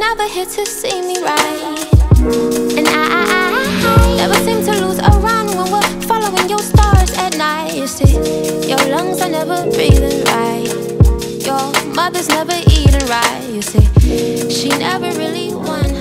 never here to see me right. And I never seem to lose a run when we're following your stars at night. You see, your lungs are never breathing right. Your mother's never eating right. You see, she never really won.